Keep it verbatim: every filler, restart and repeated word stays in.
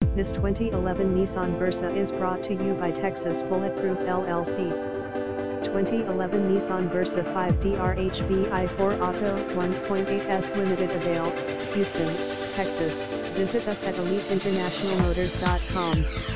This twenty eleven Nissan Versa is brought to you by Texas Bulletproof L L C. twenty eleven Nissan Versa five D R H B I four Auto one point eight S Limited Avail, Houston, Texas. Visit us at elite international motors dot com.